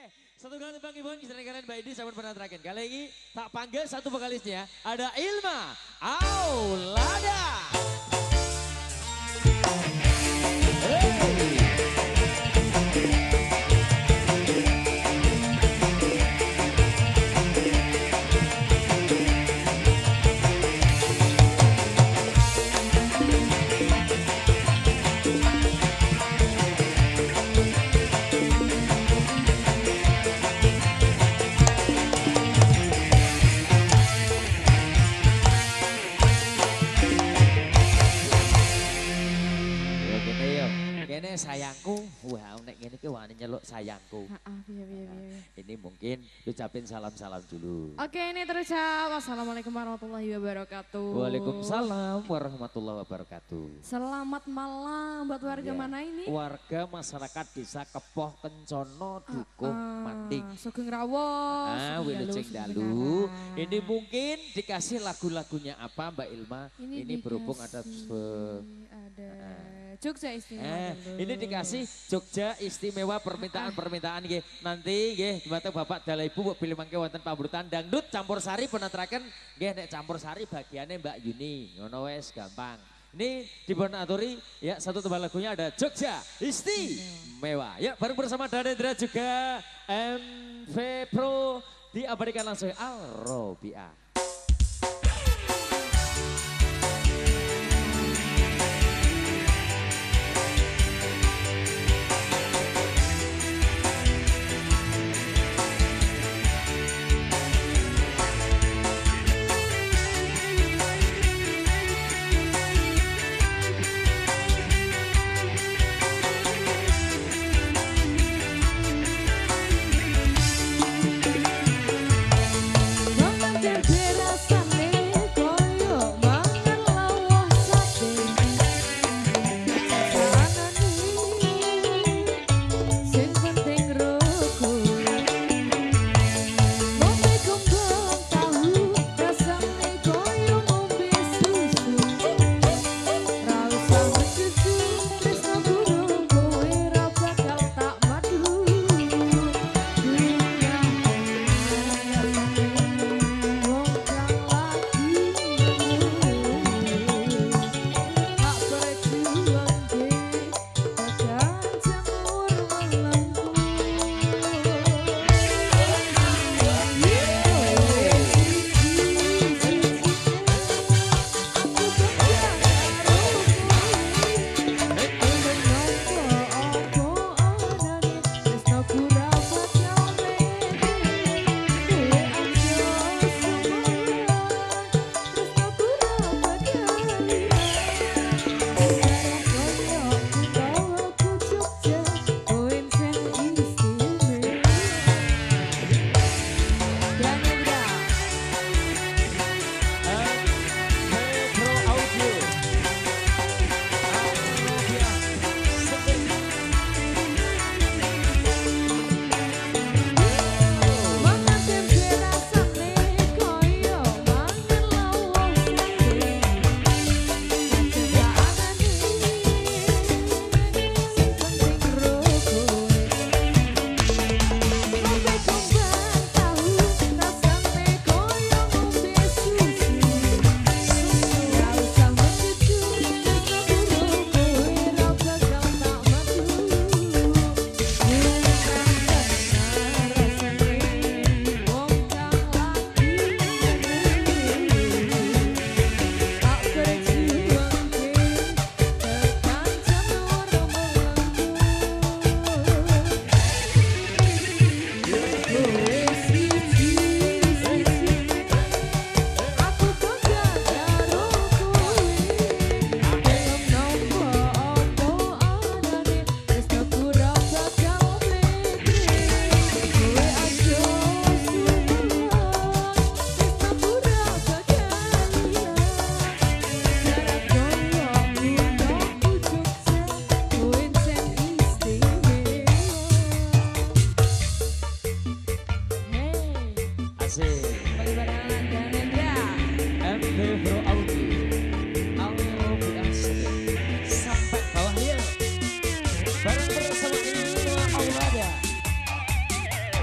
Satu kali Bang Ibon, kisah kalian Mbak Edi, sahabat pernah terakhir. Kali ini tak panggil satu vokalisnya, ada Ilma Aulada. Hey. Sayangku, wah nek ngene iki wani nyeluk sayangku. Ini mungkin ucapin salam-salam dulu. Oke, ini terucap. Wassalamualaikum warahmatullahi wabarakatuh. Waalaikumsalam warahmatullahi wabarakatuh. Selamat malam buat warga mana ini? Warga masyarakat Desa Kepoh Kencono Dukung Manding. Sugeng Rawuh. Wilujeng Dalu. Ini mungkin dikasih lagu-lagunya apa Mbak Ilma? Ini berhubung ada Jogja Istimewa. Ini dikasih Jogja Istimewa permintaan nggih. Nanti nggih Bapak Dalah Ibu pilih mangke wonten pamrutan dangdut campur sari penaturaken nggih nek campur sari bagiannya Mbak Yuni. Ngono wes gampang. Ini dipun aturi ya satu tembang lagunya ada Jogja Istimewa. Ya bareng bersama Danendra juga MV Pro diabadikan langsung Al Robiah.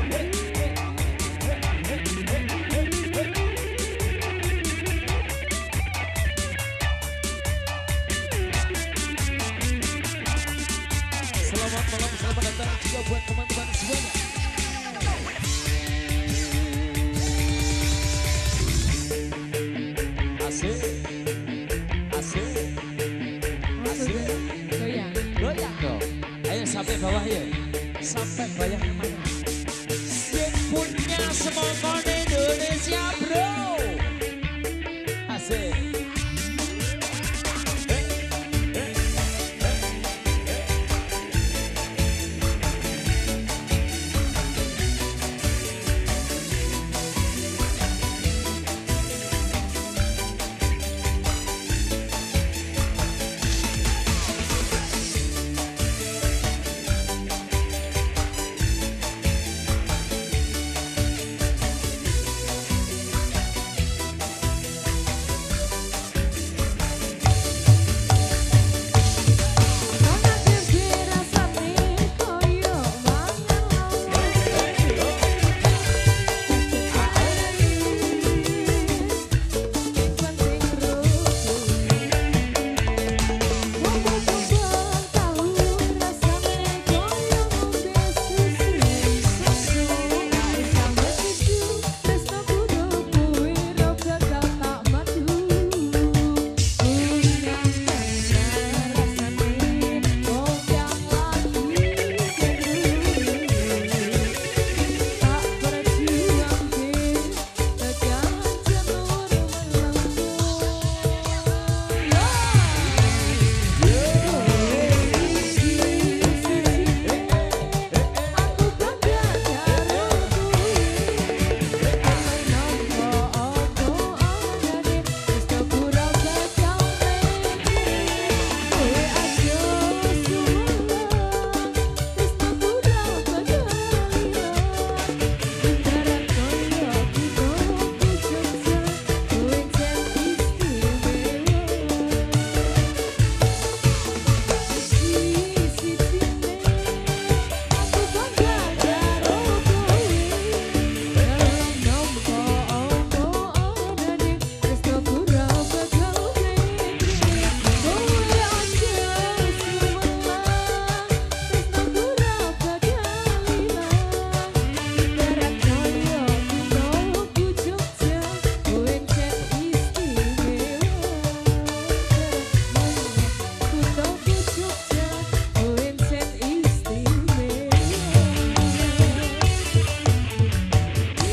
Selamat malam, selamat datang juga buat teman-teman semuanya. Asik, asik, asik. Goyang. Goyang dong. Ayo sampai bawah ya. Sampai bawah kemana? Yang punya semua Indonesia bro. Asik.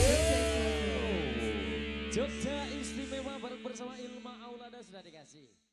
Jogja istimewa bareng bersama Ilma Aulada sudah dikasih.